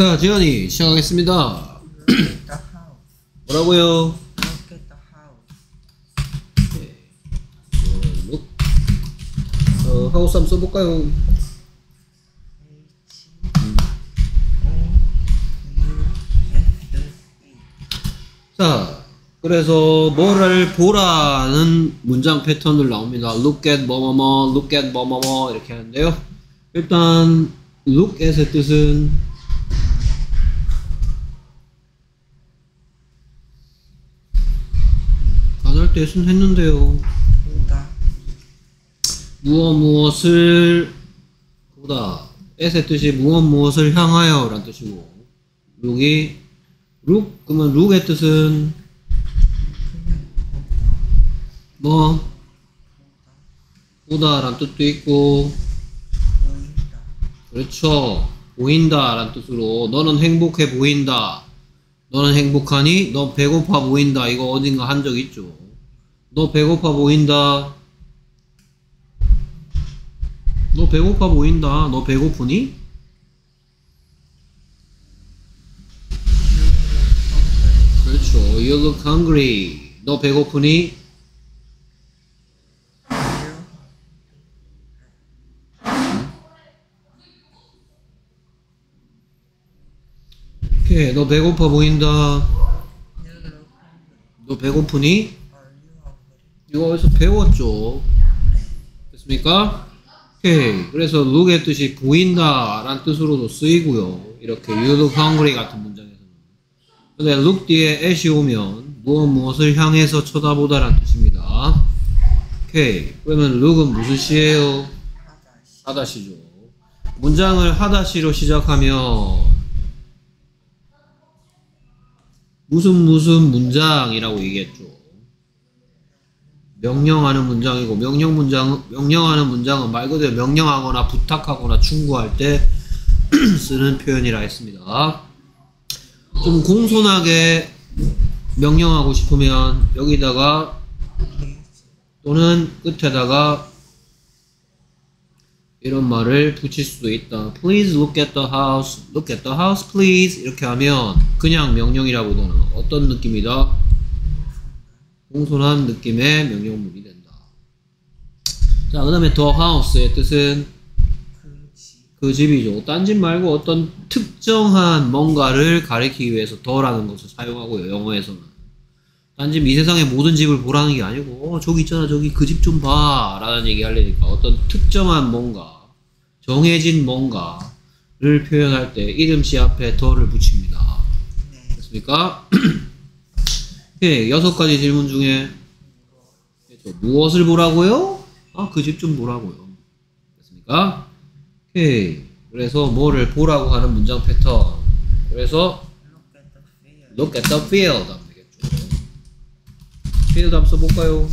자, 지현이 시작하겠습니다. Look at the house. 뭐라고요? Look at the house. 하우스 한번 써볼까요? H-O-U-S-E. 자, 그래서 뭐를 보라는 문장 패턴들 나옵니다. Look at 뭐뭐뭐, look at 뭐뭐뭐 이렇게 하는데요. 일단 look at의 뜻은 안 할 때 했는데요. 보다. 무엇을 보다. at의 뜻이 무엇을 향하여 라는 뜻이고, look이 look 그러면 look의 뜻은 뭐 보다 라는 뜻도 있고, 보인다. 그렇죠, 보인다 라는 뜻으로 너는 행복해 보인다, 너는 행복하니? 너 배고파 보인다. 이거 어딘가 한 적 있죠. 너 배고파 보인다. 너 배고파 보인다. 너 배고프니? 그렇죠. You look hungry. 너 배고프니? 오케이. 너 배고파 보인다. 너 배고프니? 이거 어디서 배웠죠? 됐습니까? 오케이. 그래서 look의 뜻이 보인다 라는 뜻으로도 쓰이고요. 이렇게 you look hungry 같은 문장에서는. 근데 look 뒤에 at이 오면 무엇을 향해서 쳐다보다 라는 뜻입니다. 오케이. 그러면 look은 무슨 시예요? 하다시죠. 문장을 하다시로 시작하면 무슨 문장이라고 얘기했죠. 명령하는 문장이고, 명령하는 문장은 말 그대로 명령하거나 부탁하거나 충고할 때 쓰는 표현이라 했습니다. 좀 공손하게 명령하고 싶으면 여기다가 또는 끝에다가 이런 말을 붙일 수도 있다. Please look at the house. Look at the house, please. 이렇게 하면 그냥 명령이라보다는 어떤 느낌이다? 공손한 느낌의 명령문이 된다. 자, 그 다음에 the house의 뜻은 그 집이죠. 딴 집 말고 어떤 특정한 뭔가를 가리키기 위해서 the라는 것을 사용하고요. 영어에서는. 딴 집, 이 세상의 모든 집을 보라는 게 아니고 저기 있잖아, 저기 그 집 좀 봐 라는 얘기 하려니까 어떤 특정한 뭔가, 정해진 뭔가를 표현할 때 이름시 앞에 the를 붙입니다. 됐습니까? 오케이, 6가지 질문 중에 무엇을 보라고요? 아, 그 집 좀 보라고요. 됐습니까? 오케이. 그래서 뭐를 보라고 하는 문장 패턴. 그래서 look at the field 하면 되겠죠. field 한번 써볼까요?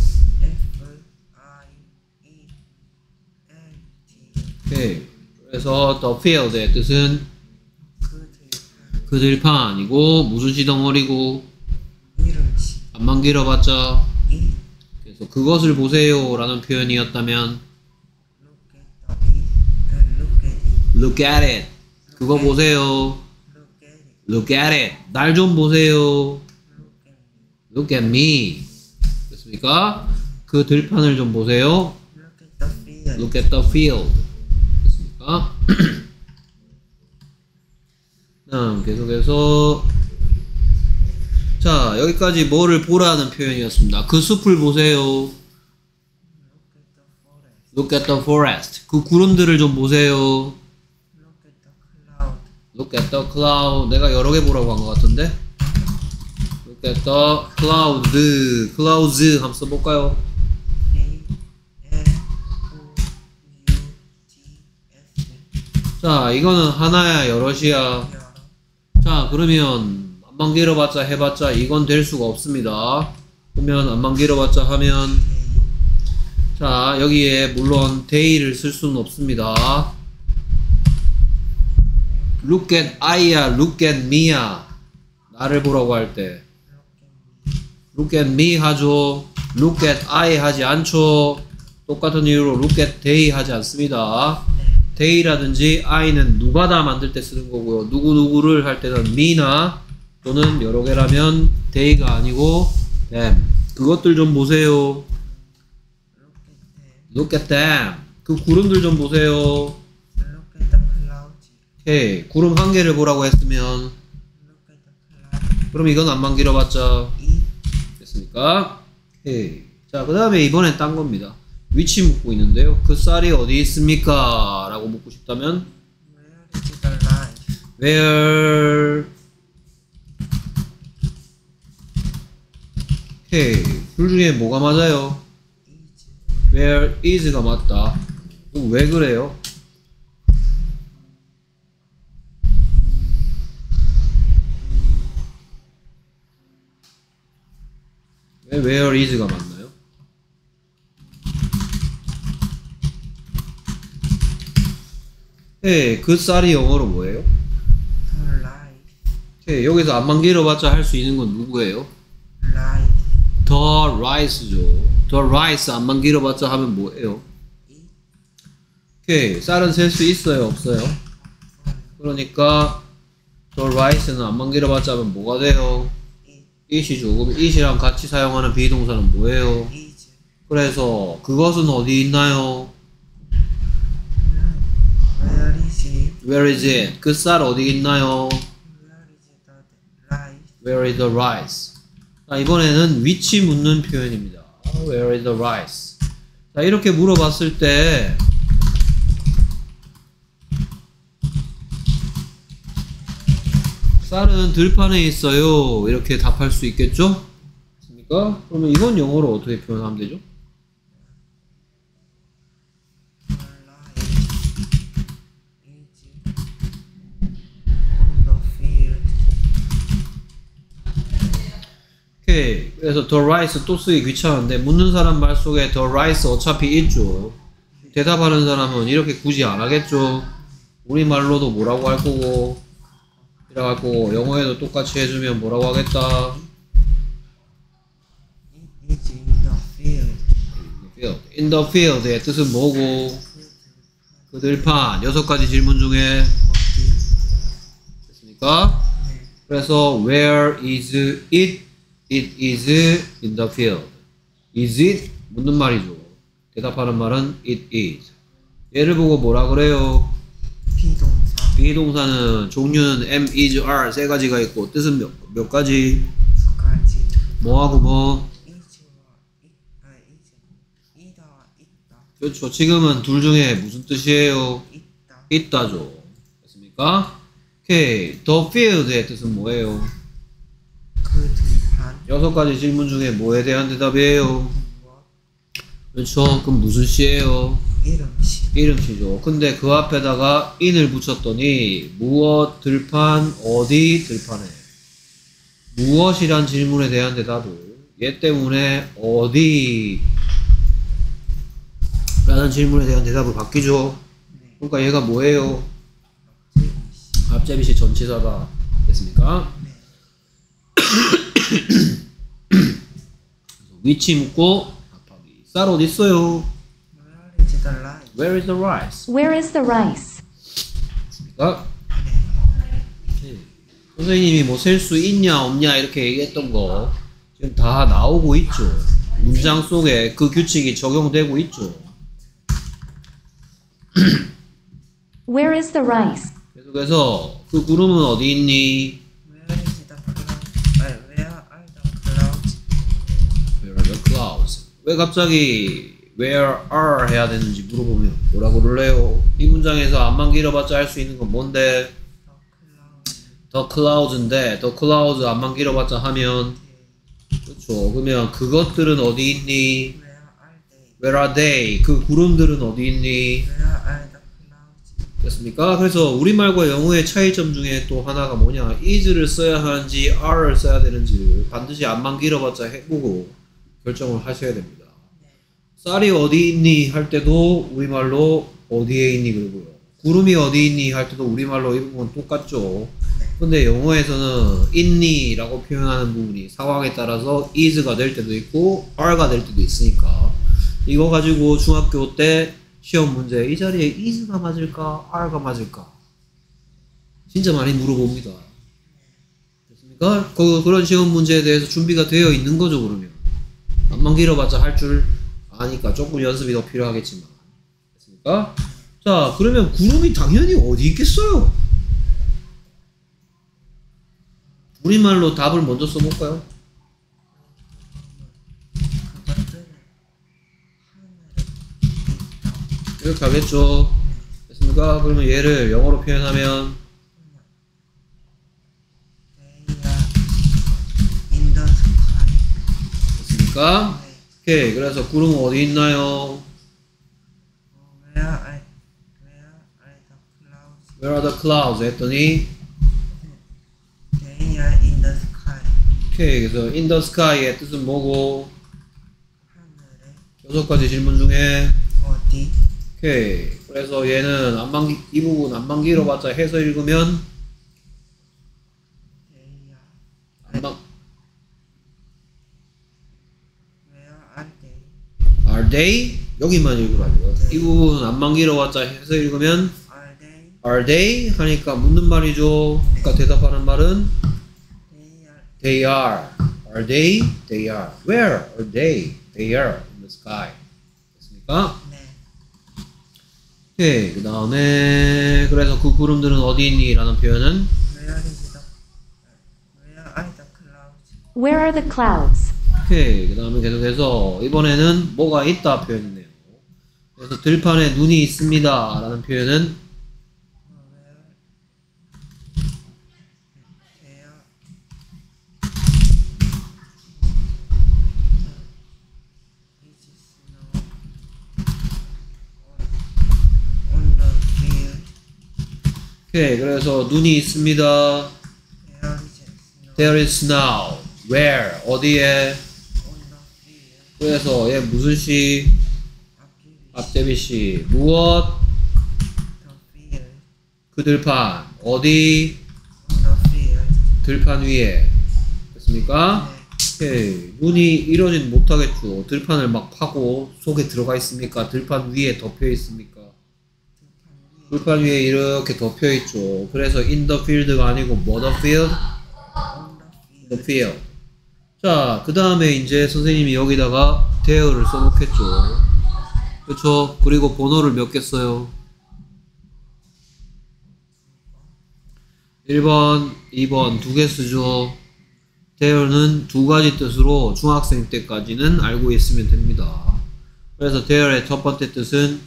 오케이. 그래서 the field의 뜻은 그 들판이고, 무슨 시덩어리고, 앞만 길어봤자. 그래서 그것을 보세요 라는 표현이었다면 look at it. 그거 보세요. look at it. 날 좀 보세요. look at me. 됐습니까? 그 들판을 좀 보세요. look at the field. 됐습니까? 계속해서 자, 여기까지 뭐를 보라는 표현이었습니다. 그 숲을 보세요. Look at the forest. 그 구름들을 좀 보세요. Look at the cloud. 내가 여러 개 보라고 한 것 같은데. Look at the cloud. clouds 한번 써볼까요? 자, 이거는 하나야, 여럿이야. 자, 그러면 안만 길어봤자 해봤자 이건 될 수가 없습니다. 그러면 안만 길어봤자 하면 자, 여기에 물론 they를 쓸 수는 없습니다. look at I야, look at me야. 나를 보라고 할 때 look at me 하죠. look at I 하지 않죠. 똑같은 이유로 look at they 하지 않습니다. they라든지 I는 누가다 만들 때 쓰는 거고요. 누구누구를 할 때는 me나 또는 여러 개라면 they가 아니고 them. 그것들 좀 보세요. Look at them. 그 구름들 좀 보세요. Look at the clouds. 오케이. 구름 한 개를 보라고 했으면 Look at the clouds. 그럼 이건 안만 길어봤자 It. 됐습니까? 오케이. 자, 그 다음에 이번엔 딴 겁니다. 위치 묻고 있는데요. 그 쌀이 어디 있습니까? 라고 묻고 싶다면 Where is the light? Where 오케이. 둘 중에 뭐가 맞아요? Is. Where is가 맞다. 왜 그래요? 왜 where is가 맞나요? 네, 그 쌀이 영어로 뭐예요? The light. 네, 여기서 안만 길어봤자 할 수 있는 건 누구예요? Light. The rice죠. The rice 안만 길어봤자 하면 뭐예요? It. 오케이, 쌀은 셀 수 있어요, 없어요? 그러니까 the rice는 안만 길어봤자 하면 뭐가 돼요? It. it이죠. 그럼 it이랑 같이 사용하는 비동사는 뭐예요? Is. 그래서 그것은 어디 있나요? Where is it? Where is it? 그 쌀 어디 있나요? Where is the light? Where is the rice? 자, 이번에는 위치 묻는 표현입니다. Where is the rice? 자, 이렇게 물어봤을 때 쌀은 들판에 있어요. 이렇게 답할 수 있겠죠? 맞습니까? 그러면 이건 영어로 어떻게 표현하면 되죠? The light is on the field. 오케이. 그래서 the rice 또 쓰기 귀찮은데 묻는 사람 말 속에 the rice 어차피 있죠. 대답하는 사람은 이렇게 굳이 안 하겠죠. 우리말로도 뭐라고 할 거고 이라고 할 거고 영어에도 똑같이 해주면 뭐라고 하겠다. It is in the field. In the field의 뜻은 뭐고? 그 들판. 6가지 질문 중에 어디? 됐습니까? 네. 그래서 where is it? It is in the field. Is it? 묻는 말이죠. 대답하는 말은 it is. 얘를 보고 뭐라 그래요? 비동사. 비동사는 종류는 am, is, are 세 가지가 있고 뜻은 몇 가지? 두 가지. 뭐하고 뭐? 이다와 있다. 그렇죠. 지금은 둘 중에 무슨 뜻이에요? 있다. 있다죠. 됐습니까? 오케이. The field의 뜻은 뭐예요? 그 들판. 6가지 질문 중에 뭐에 대한 대답이에요? 무엇? 그렇죠. 그럼 무슨 시예요? 이름시. 이름시죠. 근데 그 앞에다가 in을 붙였더니 무엇, 들판, 어디, 들판에 무엇이란 질문에 대한 대답을 얘 때문에 어디 라는 질문에 대한 대답을 바뀌죠. 네. 그러니까 얘가 뭐예요? 제이시. 앞제비시 전치사다. 됐습니까? 네. 위치 묻고 답하기. 쌀 어디 있어요? Where is the light? Where is the rice? Where is the rice? 됐습니까? 선생님이 뭐 셀 수 있냐 없냐 이렇게 얘기했던 거 지금 다 나오고 있죠. 문장 속에 그 규칙이 적용되고 있죠. Where is the rice? 계속해서 그 구름은 어디 있니? Where is the clouds? Where are the clouds? Where are the clouds? 왜 갑자기 where are 해야 되는지 물어보면 뭐라고 그럴래요? 이 문장에서 안만 길어봤자 할 수 있는 건 뭔데? The clouds. The clouds인데 the clouds 안만 길어봤자 하면 그렇죠. 그러면 그것들은 어디 있니? Where Where are they? are they? 그 구름들은 어디 있니? Where are the clouds? 됐습니까? 그래서 우리말과 영어의 차이점 중에 또 하나가 뭐냐? is를 써야 하는지 are를 써야 되는지 반드시 안만 길어봤자 해보고 결정을 하셔야 됩니다. 쌀이 어디 있니? 할 때도 우리말로 어디에 있니? 그러고요. 구름이 어디 있니? 할 때도 우리말로 이 부분은 똑같죠. 근데 영어에서는 있니? 라고 표현하는 부분이 상황에 따라서 is가 될 때도 있고 are가 될 때도 있으니까 이거 가지고 중학교 때 시험 문제 이 자리에 is가 맞을까 are가 맞을까 진짜 많이 물어봅니다. 됐습니까? 그런 시험 문제에 대해서 준비가 되어 있는 거죠. 그러면 안만 길어봤자 할 줄 아니까 조금 연습이 더 필요하겠지만 됐습니까? 자 그러면 구름이 당연히 어디 있겠어요? 우리말로 답을 먼저 써볼까요? 그것들은 하늘에 있다. 이렇게 하겠죠. 됐습니까? 그러면 얘를 영어로 표현하면 They are in the sky. 됐습니까? 네. 오케이. 그래서 구름은 어디 있나요? Where Where are the clouds? are the clouds? 했더니 They are in the sky. 오케이. 그래서 in the sky의 뜻은 뭐고? 하늘에 6가지 질문 중에 어디? 오케이. 그래서 얘는 이 부분 안만 길어봤자 해서 읽으면 They are. 안만 Where are they? are they? 여기만 읽으라고요. 이 부분 안만 길어봤자 해서 읽으면 Are they? are they? 하니까 묻는 말이죠. 그러니까 대답하는 말은 They are. they are. Are they? They are. Where are they? They are in the sky. 됐습니까? 네. 오케이. 그 다음에 그래서 그 구름들은 어디 있니? 라는 표현은 Where is the? Where are the clouds? Where are the clouds? 오케이. 그 다음에 계속해서 이번에는 뭐가 있다 표현이네요. 그래서 들판에 눈이 있습니다. 라는 표현은 Where? There is snow on the field. 오케이. 그래서 눈이 있습니다. There There is snow is snow. Where? 어디에? on the field. 그래서 얘 무슨 시? 앞제비 시. 무엇? The field. 그 들판. 어디? On the field. 들판 위에. 됐습니까? 네. 오케이. 눈이 이러진 못하겠죠. 들판을 막 파고 속에 들어가 있습니까? 들판 위에 덮여 있습니까? 들판 위에 이렇게 덮여 있죠. 그래서 in the field가 아니고 뭐 the field? On the the field. field. 자, 그 다음에 이제 선생님이 여기다가 there를 써놓겠죠. 그렇죠? 그리고 번호를 몇 개 써요? 1번, 2번 두 개 쓰죠. there는 두 가지 뜻으로 중학생 때까지는 알고 있으면 됩니다. 그래서 there의 첫 번째 뜻은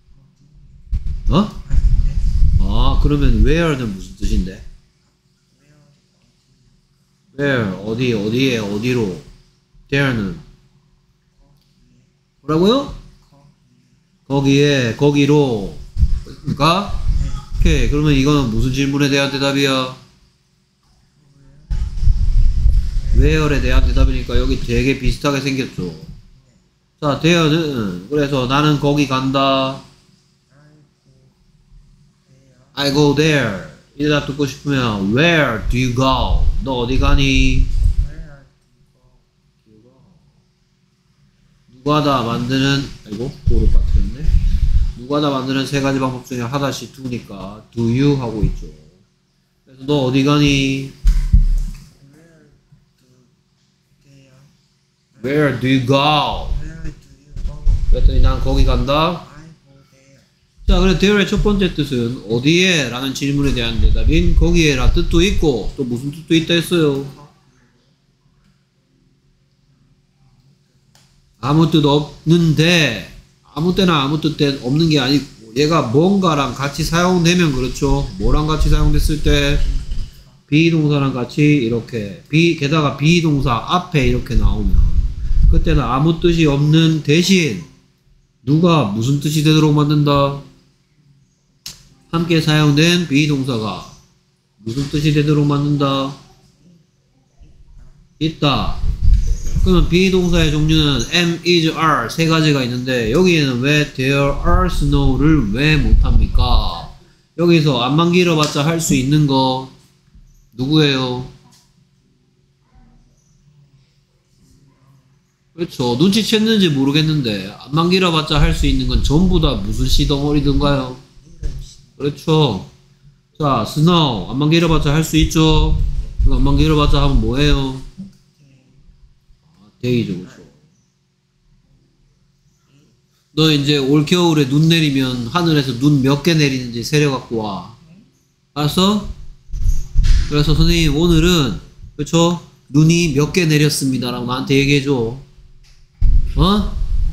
아닌데. 아, 그러면 where는 무슨 뜻인데? where, 어디에, 어디로? there는 뭐라고요? 거기에, 거기로. 그러니까 오케이. 그러면 이거는 무슨 질문에 대한 대답이야? where에 대한 대답이니까 여기 되게 비슷하게 생겼죠. 자, there는 그래서 나는 거기 간다. I go there. 이 대답 듣고 싶으면 where do you go? 너 어디 가니? 누가다 만드는 아이고 고를 빠뜨렸네. 누가다 만드는 세 가지 방법 중에 하나씩 두니까 do you 하고 있죠. 그래서 너 어디 가니? Where do you go? Where do you go? 그랬더니 난 거기 간다. I go there. 자, 그래 there의 첫 번째 뜻은 어디에? 라는 질문에 대한 대답인 거기에 라 뜻도 있고 또 무슨 뜻도 있다 했어요? 아무 뜻 없는데 아무 때나 아무 뜻 없는 게 아니고 얘가 뭔가랑 같이 사용되면 그렇죠. 뭐랑 같이 사용됐을 때 비동사랑 같이 이렇게 게다가 비동사 앞에 이렇게 나오면 그때는 아무 뜻이 없는 대신 누가 무슨 뜻이 되도록 만든다? 함께 사용된 비동사가 무슨 뜻이 되도록 만든다? 있다. 그러면 비동사의 종류는 am, is, are 세 가지가 있는데 여기에는 왜 there are snow를 왜 못합니까? 여기서 안만 길어봤자 할 수 있는 거 누구예요? 그렇죠. 눈치챘는지 모르겠는데 안만 길어봤자 할 수 있는 건 전부 다 무슨 씨 덩어리든가요? 그렇죠. 자, snow 안만 길어봤자 할 수 있죠. 그럼 안만 길어봤자 하면 뭐예요? 데이죠. 그렇죠. 너 이제 올 겨울에 눈 내리면 하늘에서 눈 몇 개 내리는지 세려 갖고 와. 알았어? 그래서 선생님 오늘은 그렇죠? 눈이 몇 개 내렸습니다 라고 나한테 얘기해줘. 어?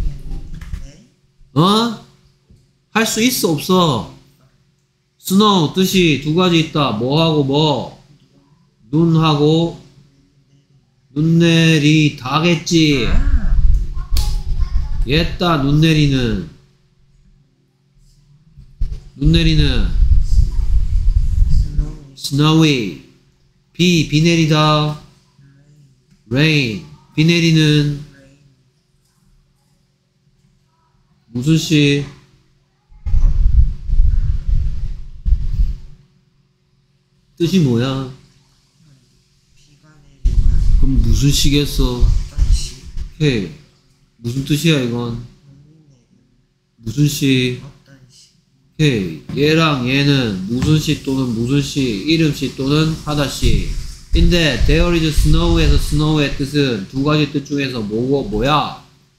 어? 할 수 있어 없어? snow 뜻이 두 가지 있다. 뭐하고 뭐? 눈하고 눈 내리 다겠지. 옛다 눈 내리는 snowy 비 내리다 rain 비 내리는 무슨 씨? 뜻이 뭐야? 비가 내리면 그럼 무슨 시겠어? 어떤 시? 헤이 무슨 뜻이야 이건? 눈이 내리면 무슨 시? 어떤 시? 헤이 얘랑 얘는 무슨 시 또는 무슨 시 이름시 또는 하다시 인데 there is snow에서 snow의 뜻은 두 가지 뜻 중에서 뭐야?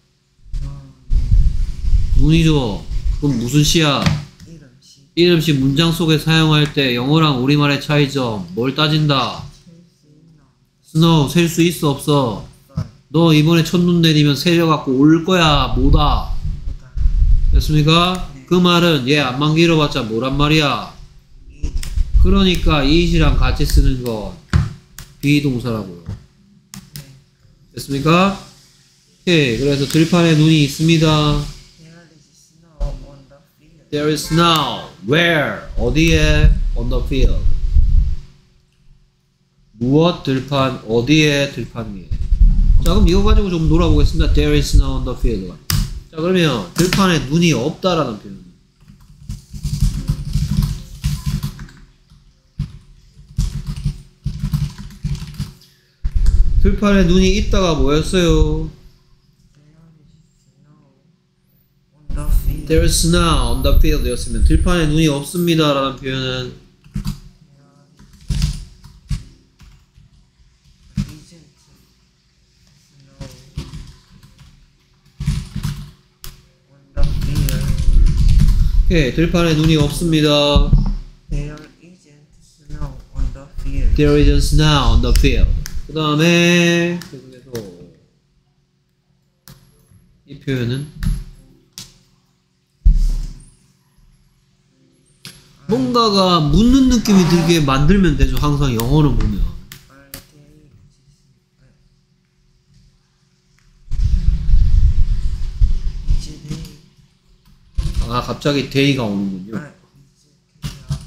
눈이죠. 그럼 무슨 시야? 이름 시. 이름시 문장 속에 사용할 때 영어랑 우리말의 차이점 뭘 따진다? 셀수 있나? snow 셀 수 있어 없어? 없어요. 너 이번에 첫눈 내리면 세려갖고 올 거야 뭐다? 보다. 됐습니까? 네. 그 말은 얘 안만 길어봤자 뭐란 말이야? 이. 그러니까 it이랑 같이 쓰는 건 비동사라고요. 네. 됐습니까? 오케이. 그래서 들판에 눈이 있습니다. There is snow on the field. There is snow. Where? 어디에? On the field. 무엇 들판? 어디에 들판 위에? 자, 그럼 이거 가지고 좀 놀아보겠습니다. There is snow on the field. 자, 그러면 들판에 눈이 없다라는 표현. 들판에 눈이 있다가 뭐였어요? There is snow There is snow on on the field. the field 였으면 들판에 눈이 없습니다 라는 표현은 Isn't snow on the field. 오케이, 들판에 눈이 없습니다. There isn't snow on the field. There isn't snow on the field. 그 다음에 계속해서 이 표현은 뭔가가 묻는 느낌이 들게 만들면 되죠. 항상 영어는 보면 Are they? Is they? 아 갑자기 day가 오는군요. Is they?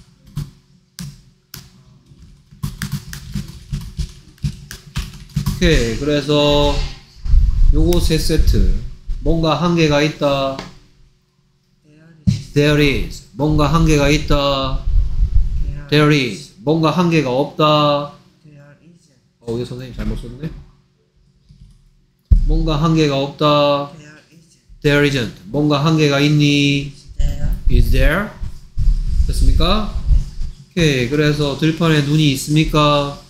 오케이, 그래서 요거 세 세트 뭔가 한계가 있다. There is. There is 뭔가 한계가 있다. There is 뭔가 한계가 없다. There isn't. 여기 선생님 잘못 썼네. 뭔가 한계가 없다. There isn't. There isn't 뭔가 한계가 있니? Is there? Is there? 됐습니까? 오케이, 그래서 들판에 눈이 있습니까?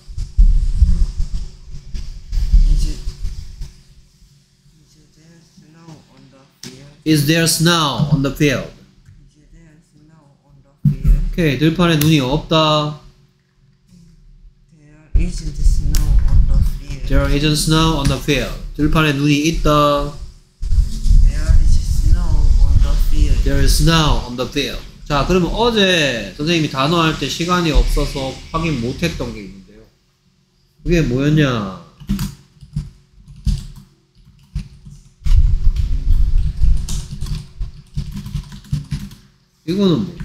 Is there snow on the field? Is there snow on the field? Is there snow on the field? 오케이, 들판에 눈이 없다. There isn't snow on the field. There isn't snow on the field. 들판에 눈이 있다. There is snow on the field. There is snow on the field. 자, 그러면 어제 선생님이 단어 할 때 시간이 없어서 확인 못했던 게 있는데요. 그게 뭐였냐? 이거는 뭐죠?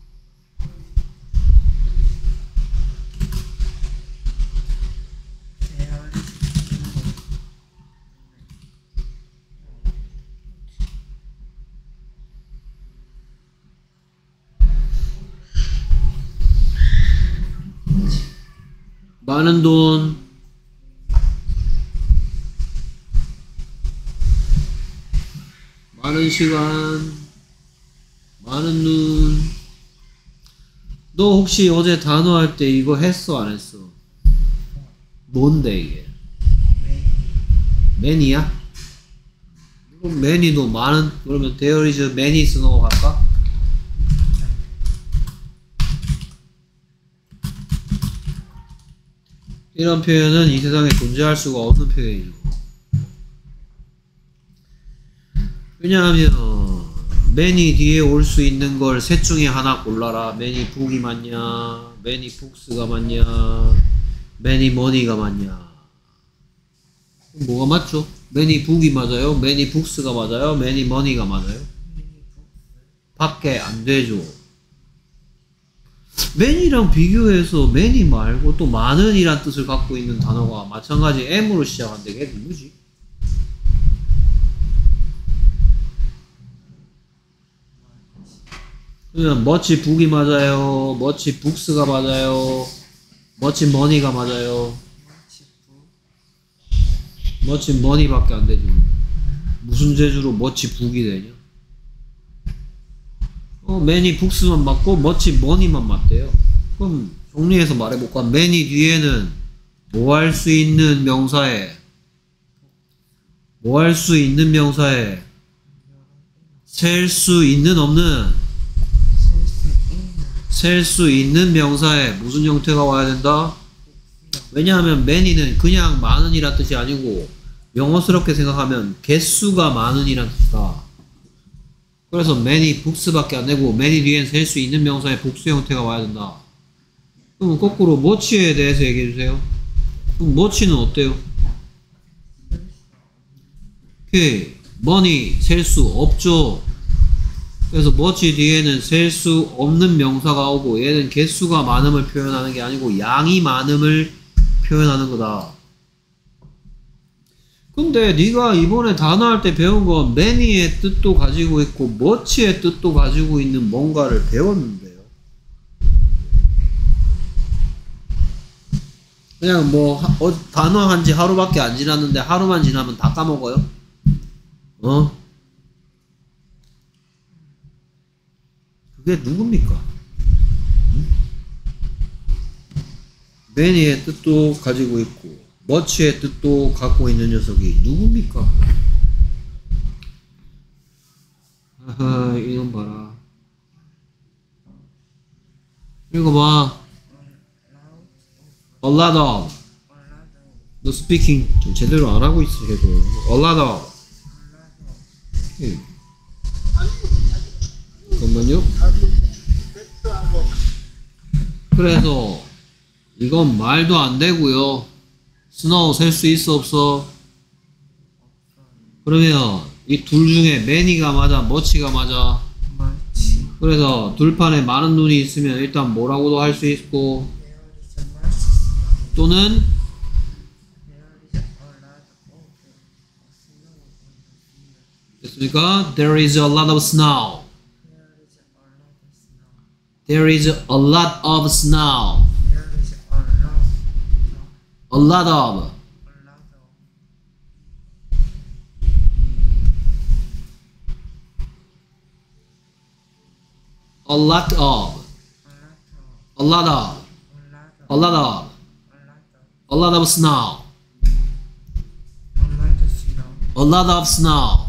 There is snow. 많은 돈, 많은 시간, 많은 눈. 너 혹시 어제 단어 할 때 이거 했어, 안 했어? 뭔데 이게? many야? 그럼 many도 많은, 그러면 there is many is 넘어갈까? 이런 표현은 이 세상에 존재할 수가 없는 표현이죠. 왜냐하면 many 뒤에 올 수 있는 걸 셋 중에 하나 골라라. many book이 맞냐, many books가 맞냐, many money가 맞냐. 뭐가 맞죠? many book이 맞아요? many books가 맞아요? many money가 맞아요? 밖에 안 되죠. many랑 비교해서 many 말고 또 많은이란 뜻을 갖고 있는 단어가 마찬가지 M으로 시작한데 걔 누구지? 그냥 much book이 맞아요? much books가 맞아요? much money가 맞아요? much money밖에 안 되죠. 무슨 재주로 much book이 되냐? many books만 맞고 much money만 맞대요. 그럼 정리해서 말해볼까? many 뒤에는 뭐 할 수 있는 명사에 뭐 할 수 있는 명사에 셀 수 있는 없는 셀 수 있는 명사에 무슨 형태가 와야 된다? 왜냐하면 many는 그냥 많은이란 뜻이 아니고 영어스럽게 생각하면 개수가 많은이란 뜻이다. 그래서 many books밖에 안 되고 many 뒤엔 셀 수 있는 명사의 복수 형태가 와야 된다. 그럼 거꾸로 much에 대해서 얘기해 주세요. 그럼 much는 어때요? 오케이. money 셀 수 없죠. 그래서 much 뒤에는 셀 수 없는 명사가 오고 얘는 개수가 많음을 표현하는 게 아니고 양이 많음을 표현하는 거다. 근데 네가 이번에 단어 할 때 배운 건 many의 뜻도 가지고 있고 much의 뜻도 가지고 있는 뭔가를 배웠는데요. 그냥 뭐 단어 한 지 하루밖에 안 지났는데 하루만 지나면 다 까먹어요? 그게 누굽니까? many의 뜻도 가지고 있고 much의 뜻도 갖고 있는 녀석이 누굽니까? 아하, 이놈 봐라. 읽어봐. A lot of. 너 스피킹 좀 제대로 안 하고 있어, 계속. A lot of. 오케이. 잠깐만요. 그래서 이건 말도 안 되고요. 스노우 셀 수 있어 없어? 그러면 이 둘 중에 many가 맞아, much가 맞아? 그래서 둘판에 많은 눈이 있으면 일단 뭐라고도 할 수 있고 또는 됐습니까? There is a lot of snow. There is a lot of snow. A lot of. A lot of. A lot of. A lot of. A lot of snow. A lot of snow.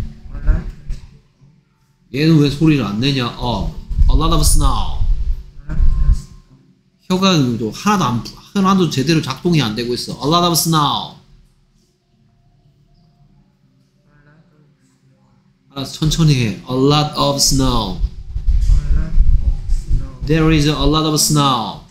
얘는 왜 소리를 안 내냐? A lot of snow. 혀가 하나도 제대로 작동이 안 되고 있어. A lot of snow. 알았어, 천천히 해. A lot of snow. There is a lot of snow.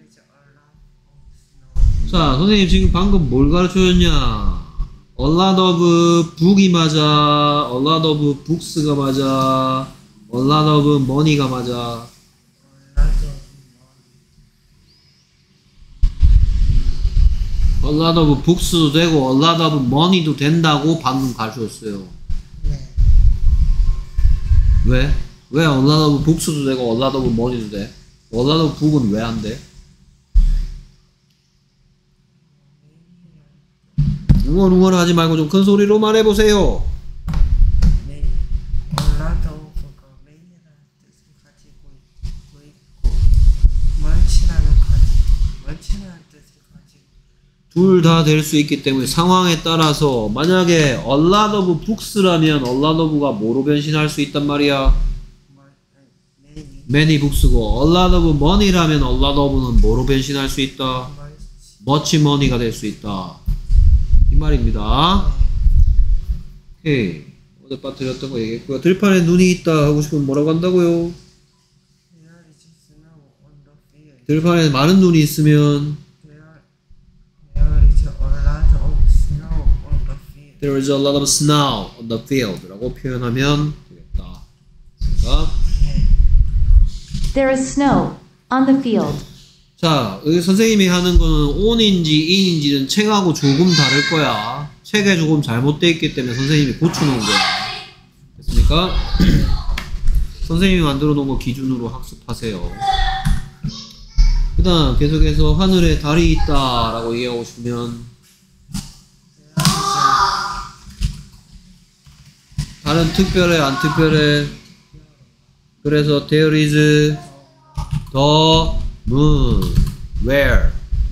자, 선생님 지금 방금 뭘 가르쳐줬냐? A lot of book이 맞아. A lot of books가 맞아. A lot of money가 맞아. A lot of books도 되고 A lot of money도 된다고 방금 가르쳐줬어요. 왜? 왜 A lot of books도 되고 A lot of money도 돼? A lot of book은 왜 안 돼? 웅얼웅얼 하지 말고 좀 큰 소리로 말해보세요. 둘 다 될 수 있기 때문에 상황에 따라서 만약에 a lot of books라면 a lot of가 뭐로 변신할 수 있단 말이야? many books고 a lot of money라면 a lot of는 뭐로 변신할 수 있다? much money가 될 수 있다. 이 말입니다. 오케이. 어제 빠뜨렸던 거 얘기했고요. 들판에 눈이 있다 하고 싶으면 뭐라고 한다고요? 들판에 많은 눈이 있으면 There is a lot of snow on the field 라고 표현하면 되겠다. 그러니까 There is snow on the field. 자, 여기 선생님이 하는 거는 on인지 in인지는 책하고 조금 다를 거야. 책에 조금 잘못되어 있기 때문에 선생님이 고쳐놓은 거야. 됐습니까? 선생님이 만들어 놓은 거 기준으로 학습하세요. 그 다음 계속해서 하늘에 달이 있다 라고 얘기하고 싶으면 달은 특별해 안 특별해? 그래서 there is the moon where?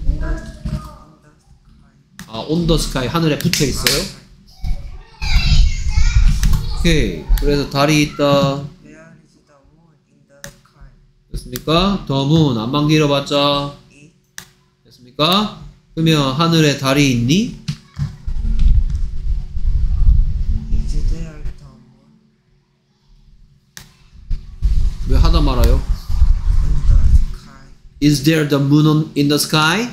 on the sky 하늘에 붙어 있어요? 오케이. 그래서 달이 있다. 됐습니까? the moon 안만 길어봤자 됐습니까? 그러면 하늘에 달이 있니? 왜 하다 말아요? Is there the moon in the sky?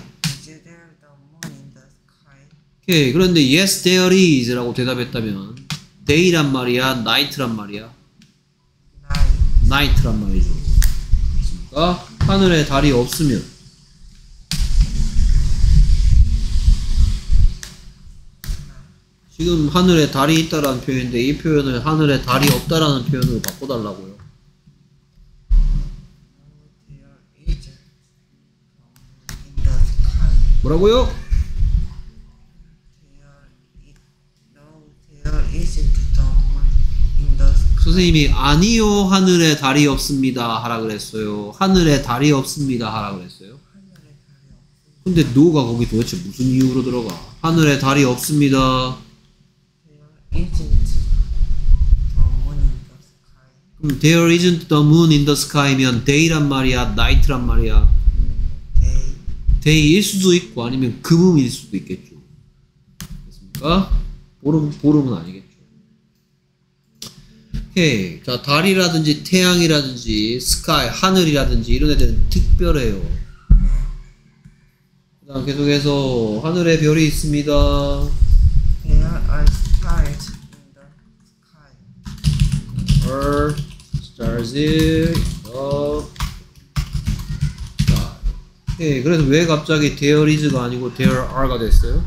오케이. 그런데 yes there is 라고 대답했다면 day란 말이야? night란 말이야? night란 말이죠. 그러니까 하늘에 달이 없으면 지금 하늘에 달이 있다라는 표현인데 이 표현을 하늘에 달이 없다라는 표현으로 바꿔달라고요. 뭐라고요? 선생님이 아니요 하늘에 달이 없습니다 하라 그랬어요. 하늘에 달이 없습니다 하라 그랬어요. 근데 no가 거기 도대체 무슨 이유로 들어가? 하늘에 달이 없습니다. 그럼 there isn't the moon in the sky면 day란 말이야? night란 말이야? day일 수도 있고 아니면 금음일 수도 있겠죠. 됐습니까? 보름은 아니겠죠. 오케이. 자, 달이라든지 태양이라든지 sky, 하늘이라든지 이런 애들은 특별해요. 그 다음 계속해서 하늘에 별이 있습니다. There are stars in the sky. Earth, stars, sky. 오케이. 그래서 왜 갑자기 there is가 아니고 there are가 됐어요?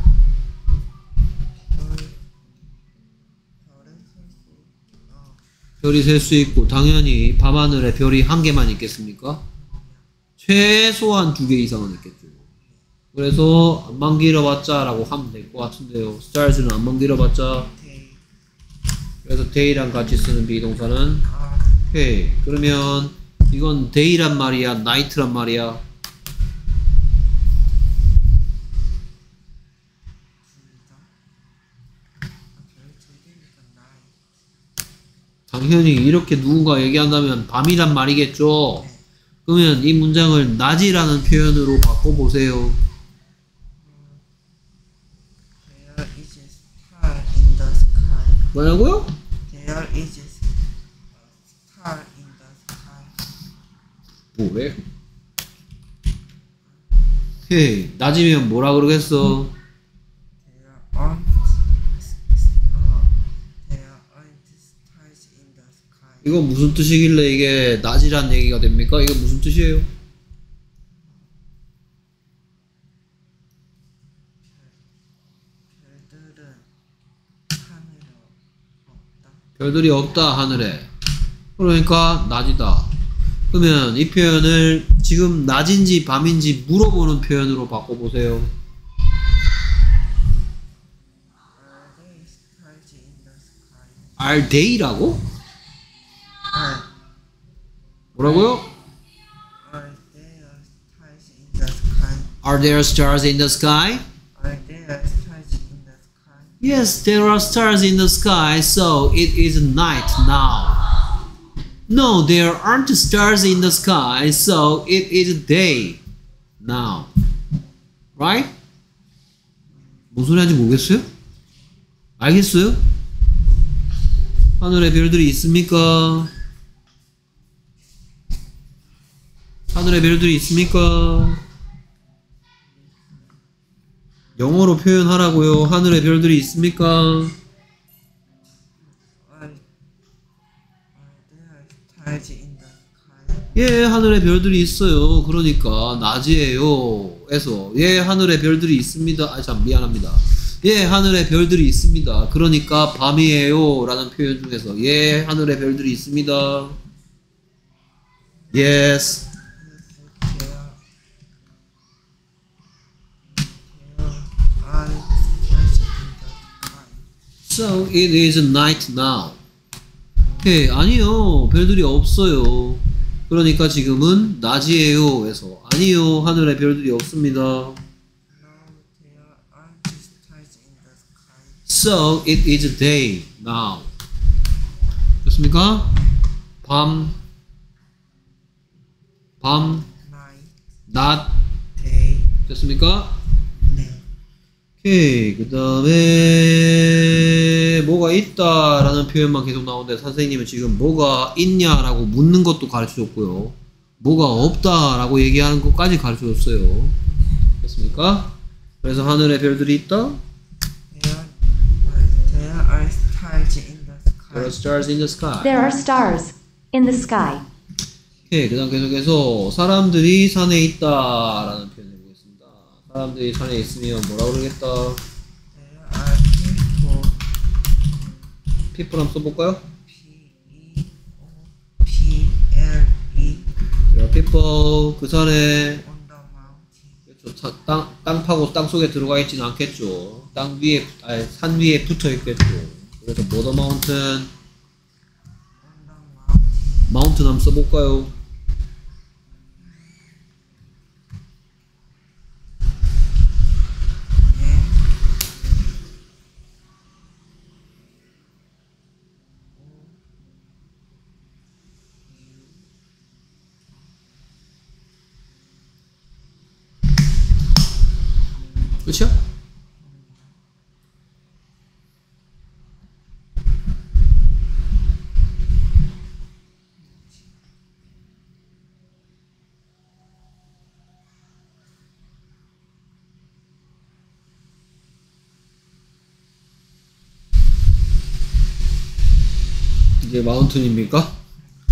별이 셀 수 있고 당연히 밤하늘에 별이 한 개만 있겠습니까? 최소한 2개 이상은 있겠죠. 그래서 안만 길어봤자 라고 하면 될 것 같은데요. stars는 안만 길어봤자 그래서 day랑 같이 쓰는 비동사는 오케이. 그러면 이건 day란 말이야? night란 말이야? 당연히 이렇게 누군가 얘기한다면 밤이란 말이겠죠. 그러면 이 문장을 낮이라는 표현으로 바꿔보세요. There is a star in the sky. 뭐라고요? There is a star in the sky. 뭐래? 헤이, 낮이면 뭐라 그러겠어? There aren't stars in the sky. 이거 무슨 뜻이길래 이게 낮이란 얘기가 됩니까? 이거 무슨 뜻이에요? 별들은 하늘에 없다. 별들이 없다 하늘에. 그러니까 낮이다. 그러면 이 표현을 지금 낮인지 밤인지 물어보는 표현으로 바꿔보세요. Are there stars in the sky? Are they라고? Are 뭐라고요? Are there stars in the sky? Are there stars in the sky? Are Yes, there are stars in the sky, so it is night now. No, there aren't stars in the sky, so it is day now. Right? 무슨 소리 하는지 모르겠어요? 알겠어요? 하늘에 별들이 있습니까? 하늘에 별들이 있습니까? 영어로 표현하라고요. 하늘에 별들이 있습니까? There are stars in the sky. 예, 하늘에 별들이 있어요. 그러니까 낮이에요. 에서 예, 하늘에 별들이 있습니다. 아, 참 미안합니다. 예, 하늘에 별들이 있습니다. 그러니까 밤이에요. 라는 표현 중에서 예, 하늘에 별들이 있습니다. Yes. So it is night now. 예, 아니요. 별들이 없어요. 그러니까 지금은 낮이에요. 해서 아니요. 하늘에 별들이 없습니다. No, there aren't stars in the sky. So it is day now. 됐습니까? 밤, Night, 낮. day, 됐습니까? 네. 오케이. 그 다음에 뭐가 있다라는 표현만 계속 나오는데 선생님은 지금 뭐가 있냐라고 묻는 것도 가르쳐줬고요. 뭐가 없다라고 얘기하는 것까지 가르쳐줬어요. 됐습니까? 그래서 하늘에 별들이 있다. There are stars in the sky. There are stars in the sky. There are stars in the sky. 오케이. 그 다음 계속해서 사람들이 산에 있다라는 표현 해보겠습니다. 사람들이 산에 있으면 뭐라고 그러겠다. There are people. people 한번 써볼까요? P-E-O-P-L-E There are people. 그 산에 on the mountain. 그렇죠. 땅 파고 땅 속에 들어가 있지는 않겠죠. 땅 위에, 아니, 산 위에 붙어 있겠죠. 그래서 뭐더 마운튼, On the mountain. 마운튼 한번 써볼까요? 그렇죠? 이게 마운튼입니까?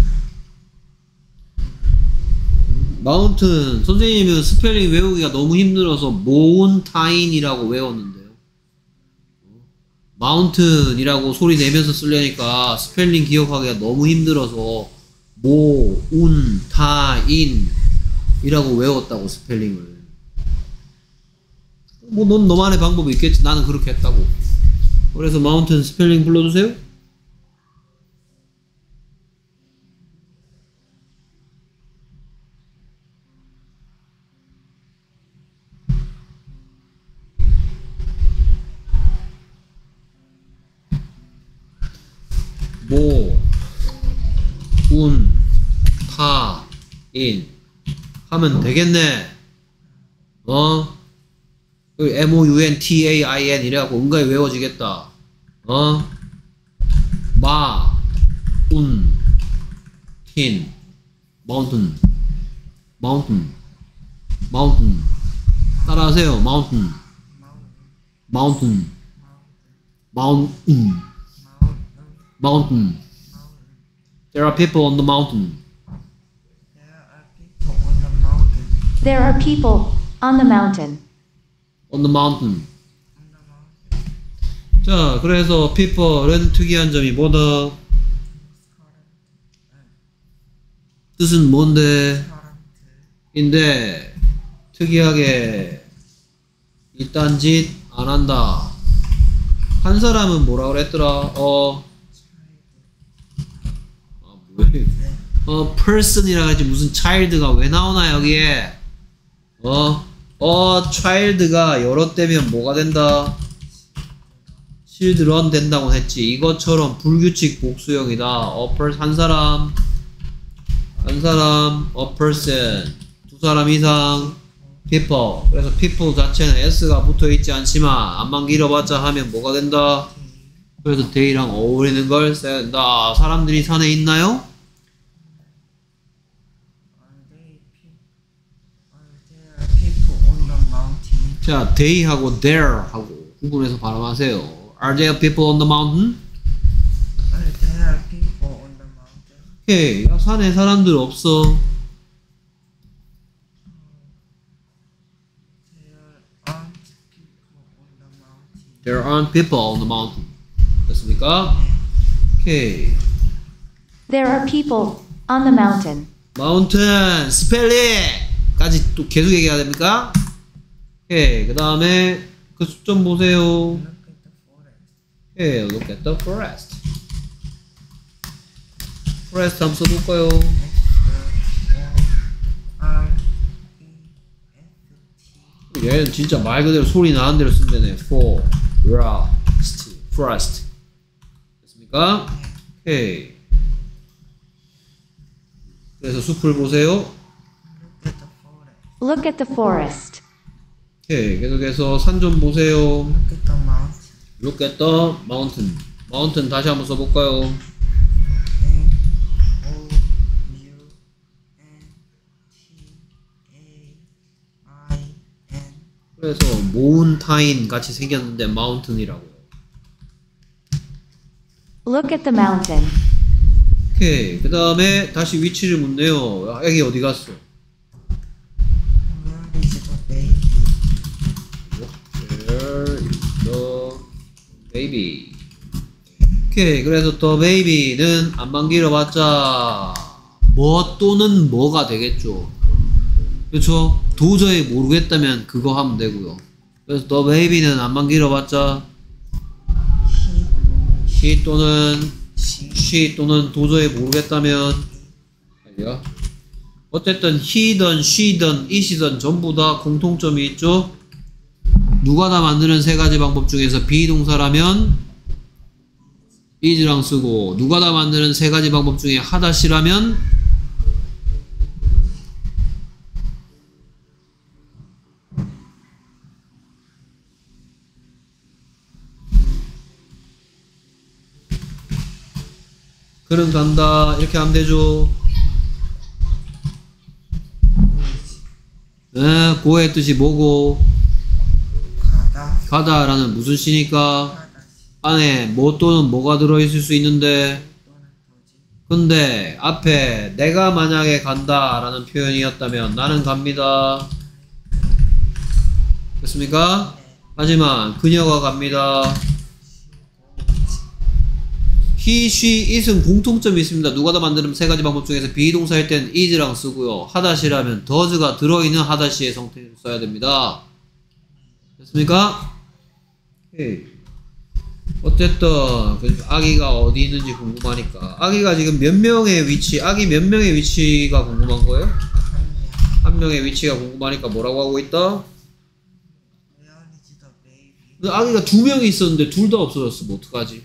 마운튼 선생님은 스펠링 외우기가 너무 힘들어서 모운타인이라고 외웠는데요. 마운튼이라고 소리 내면서 쓰려니까 스펠링 기억하기가 너무 힘들어서 모운타인이라고 외웠다고 스펠링을. 뭐 넌 너만의 방법이 있겠지. 나는 그렇게 했다고. 그래서 마운튼 스펠링 불러주세요. 모운타인 하면 되겠네. MOUNTAIN 이래갖고 은가히 외워지겠다. 마운틴 마운틴 마운틴 마운틴 따라하세요. 마운틴 마운틴 마운틴 마운틴 There are people on the mountain. There are people on the mountain. There are people on the mountain. On the mountain. 자, 그래서 people은 특이한 점이 뭐다? 뜻은 뭔데? 인데 특이하게 이딴 짓 안 한다. 한 사람은 뭐라 그랬더라? person이라 하지 무슨 child가 왜 나오나 여기에? child가 여러 때면 뭐가 된다? children 된다고 했지. 이것처럼 불규칙 복수형이다. 한 사람, a person, 두 사람 이상, people. 그래서 people 자체는 s가 붙어있지 않지만 안만 길어봤자 하면 뭐가 된다? 그래서 they랑 어울리는 걸 써야 된다. 사람들이 산에 있나요? Are there people on the mountain? 자, they하고 there 하고 구분해서 발음하세요. Are there people on the mountain? Are there people on the mountain? 오케이. 야, 산에 사람들 없어. There aren't people on the mountain. There aren't people on the mountain. 됐습니까? 오케이. There are people on the mountain. mountain, 스펠링까지 또 계속 얘기해야 됩니까? 오케이. 그 다음에 그 숲 좀 보세요. Look at the forest. 오케이. Look at the forest. forest 한번 써볼까요? 얘는 진짜 말 그대로 소리 나는 대로 쓴다네. forest. 됐습니까? 오케이. 그래서 숲을 보세요. Look at the forest. Look at the forest. 오케이. 계속해서 산 좀 보세요. Look at the mountain. Look at the mountain. mountain 다시 한번 써볼까요? M-O-U-N-T-A-I-N. 그래서 mountain 같이 생겼는데 mountain이라고요. Look at the mountain. 오케이. 그 다음에 다시 위치를 묻네요. 애기 어디 갔어? Where is the baby? Where is the baby? 오케이. 그래서 the baby는 안만 길어봤자 뭐 또는 뭐가 되겠죠. 그렇죠? 도저히 모르겠다면 그거 하면 되고요. 그래서 the baby는 안만 길어봤자 he 또는 she 또는 도저히 모르겠다면 아니야. 어쨌든 he든 she든 it이든 전부 다 공통점이 있죠. 누가 다 만드는 세 가지 방법 중에서 비동사라면 is랑 쓰고, 누가 다 만드는 세 가지 방법 중에 하다시라면 그는 간다 이렇게 하면 되죠. 네, 고의 뜻이 뭐고 가다. 가다라는 무슨 시니까 가다. 안에 뭐 또는 뭐가 들어있을 수 있는데, 또는 도지. 근데 앞에 내가 만약에 간다 라는 표현이었다면 나는 갑니다. 됐습니까? 하지만 그녀가 갑니다. he, she, it은 공통점이 있습니다. 누가 다 만드는 세 가지 방법 중에서 비동사일 땐 is랑 쓰고요. 하다시라면 does가 들어있는 하다시의 성태를 써야 됩니다. 됐습니까? 오케이. 어쨌든 아기가 어디 있는지 궁금하니까, 아기가 지금 몇 명의 위치, 아기 몇 명의 위치가 궁금한 거예요? 한 명의 위치가 궁금하니까 뭐라고 하고 있다? Where is the baby? 근데 아기가 두 명이 있었는데 둘 다 없어졌으면 어떡하지?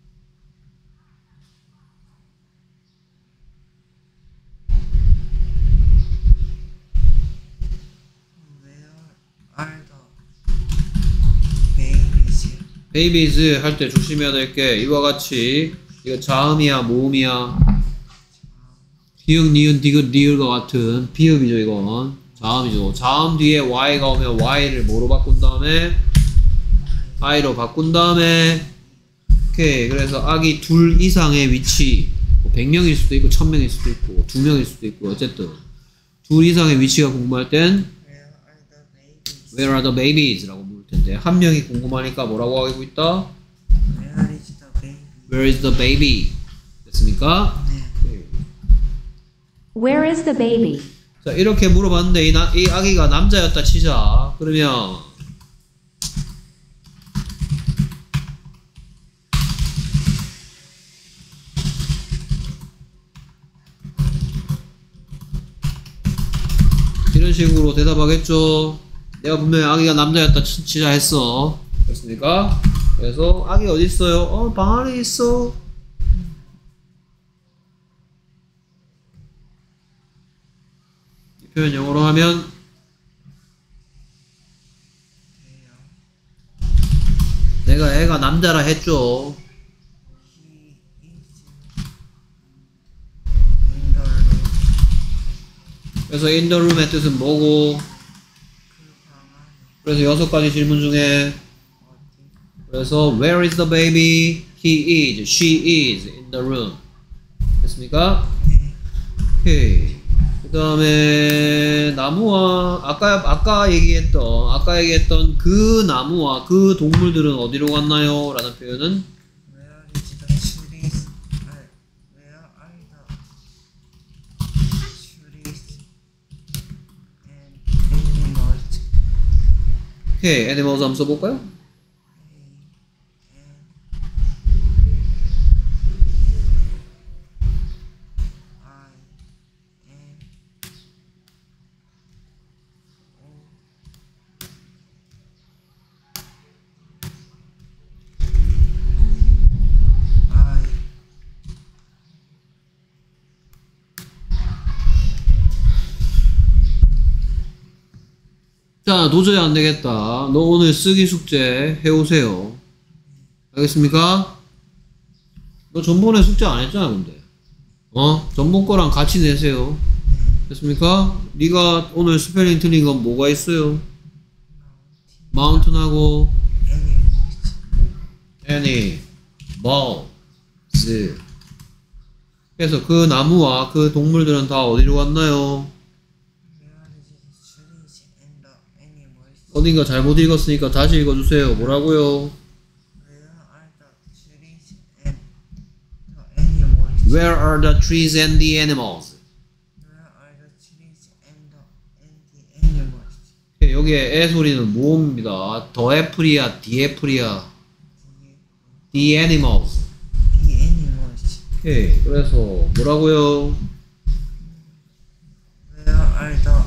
Where are the babies? babies 할 때 조심해야 될 게 이와 같이, 이거 자음이야 모음이야? 비읍 니은 디귿 리을과 같은 비읍이죠. 이건 자음이죠. 자음 뒤에 y가 오면 y를 뭐로 바꾼 다음에 i로 바꾼 다음에, 오케이. 그래서 아기 둘 이상의 위치, 뭐 100명일 수도 있고 1000명일 수도 있고 2명일 수도 있고, 어쨌든 둘 이상의 위치가 궁금할 땐 Where are the babies? Where are the babies? 라고 물을 텐데, 한 명이 궁금하니까 뭐라고 하고 있다? Where is the baby? Where is the baby? 됐습니까? 네. 오케이. Where is the baby? 자, 이렇게 물어봤는데 이 아기가 남자였다 치자. 그러면 이런 식으로 대답하겠죠. 내가 분명히 아기가 남자였다 치자 했어. 됐습니까? 그래서 아기 어디 있어요? 방 안에 있어. 이 표현 영어로 하면 내가 애가 남자라 했죠. He is in the room. 그래서 in the room의 뜻은 뭐고? 그 방 안에 그래서 6가지 질문 중에 어디? 그래서 where is the baby? He is, she is in the room. 됐습니까? 네. 오케이. 그 다음에 나무와 아까 얘기했던 그 나무와 그 동물들은 어디로 갔나요? 라는 표현은 Where is the trees? Where are the trees and animals? 오케이. animals 한번 써볼까요? 자, 도저히 안 되겠다. 너 오늘 쓰기 숙제 해오세요. 알겠습니까? 너 전번에 숙제 안 했잖아, 근데. 전번 거랑 같이 내세요. 됐습니까? 네가 오늘 스펠링 틀린 건 뭐가 있어요? 마운틴하고 animals. animals. 그래서 그 나무와 그 동물들은 다 어디로 갔나요? Where is the trees and the animals? 어딘가 잘못 읽었으니까 다시 읽어주세요. 뭐라고요? Where are the trees and the animals? Where are the trees and the animals? Where are the trees and the animals? 여기에 애 소리는 모음입니다. 더 애플이야, 디 애플이야. The animals. The animals. 오케이. 그래서 뭐라고요? Where are the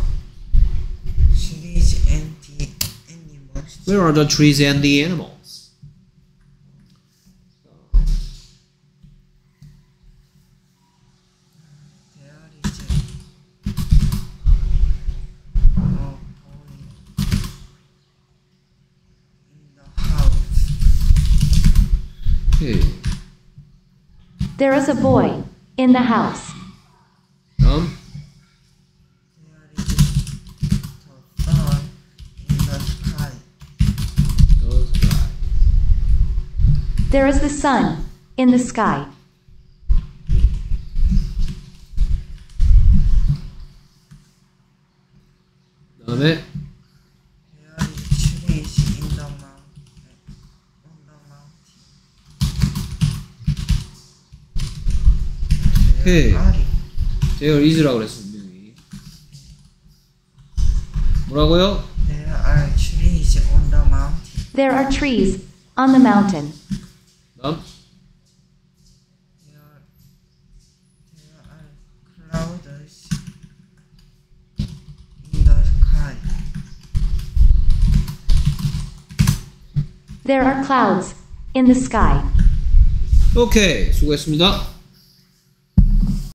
trees and the animals? Where are the trees and the animals? There is a boy in the house. 오케이. There is a boy in the house. 다음. There is the sun in the sky. The sky. There is the sun in the sky. 다음에 There is trees in the mountain. On the mountain. 오케이. There are There is라고 그랬어 분명히. 뭐라고요? There are trees on the mountain. There are trees on the mountain. 다음. There are clouds in the sky. There are clouds in the sky. 오케이. 수고했습니다.